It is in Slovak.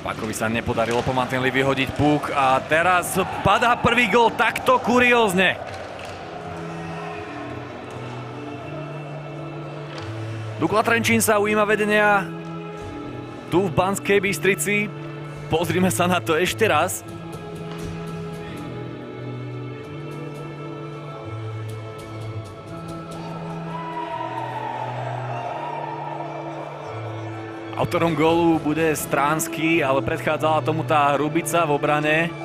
Pakovi sa nepodarilo po mantineli vyhodiť puk a teraz padá prvý gól takto kuriózne. Dukla Trenčín sa ujíma vedenia tu v Banskej Bystrici. Pozrime sa na to ešte raz. Autorom gólu bude Stránsky, ale predchádzala tomu tá Hrubica v obrane.